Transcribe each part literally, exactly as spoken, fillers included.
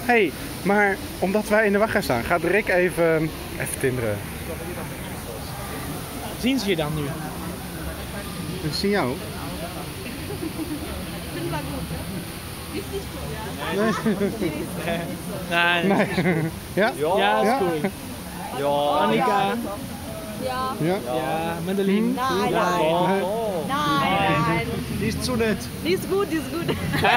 Hey, maar omdat wij in de wacht gaan staan, gaat Rick even, even tinderen. Zien ze je dan nu? Ik zie jou. Nee. Nee. Nee. Ja? Ja, dat is cool. Ja. Annika. Ja. Ja? Ja, Madeline. Nein, nein. Oh. Nein, nein. Die ist zu nett. Die ist gut, die ist gut.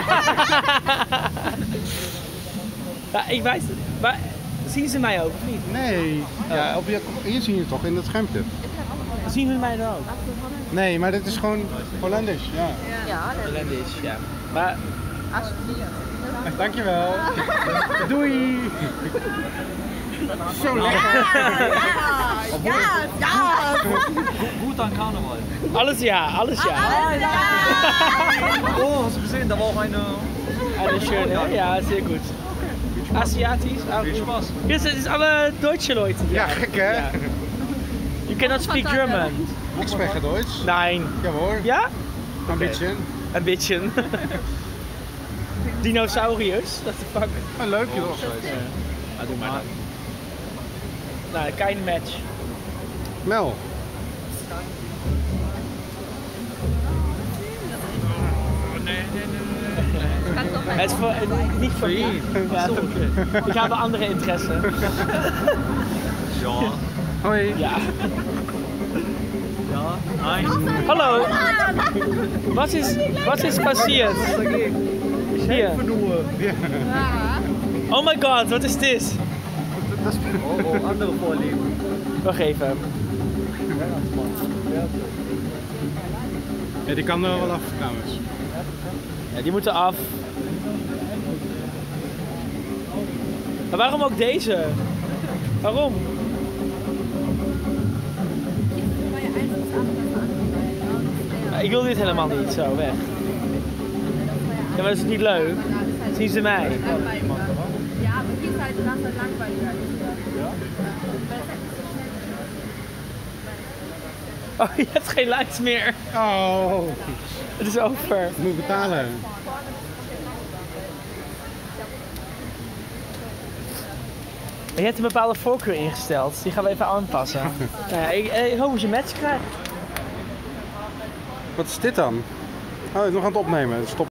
Ja, ik weet het. Maar zien ze mij ook of niet? Nee. Ja, op je, hier zie je het toch, in dat schermpje. Zien ze mij dan ook? Nee, maar dit is gewoon Hollandisch. Ja. Ja, dat Hollandisch, ja. Maar alsjeblieft. Dankjewel. Doei. Zo lekker. Ja, ja. Gut an Karneval. alles ja, alles ja. Oh, hast du gesehen? Da war auch eine. Alles schön, hè? Ja, sehr gut. Aziatisch? Auch Viel gut. Spaß. Hier sind ist alle deutsche Leute. Ja, gek hè? Ja. You cannot speak German. Ik spreek Duits. Nein. Ja hoor. Ja? Een beetje. Een beetje. Dinosauriërs? What the fuck? Een leuk joh. Ah, doe maar dan. Nou, geen match. Mel. Het is voor, eh, niet voor mij. Ja, ik heb een andere interesse. Ja. Hoi. Ja. Ja. Nein. Hallo. Wat is, wat is passiert? Hier. Ja. Oh my god, wat is dit? Oh, oh, andere Vorlieben. Wacht even. Ja, die kan er wel af trouwens. Ja, die moeten af. Maar waarom ook deze? Waarom? Ja, ik wil dit helemaal niet, zo weg. Ja, maar dat is niet leuk. Zien ze mij? Ja, aber hier ist halt das langweiliger. Oh, je hebt geen lights meer. Oh, Het is over. ik moet betalen. Je hebt een bepaalde voorkeur ingesteld. Die gaan we even aanpassen. Nou ja, ik, ik hoop dat je een match krijgt. Wat is dit dan? Oh, ik ben nog aan het opnemen. Stop.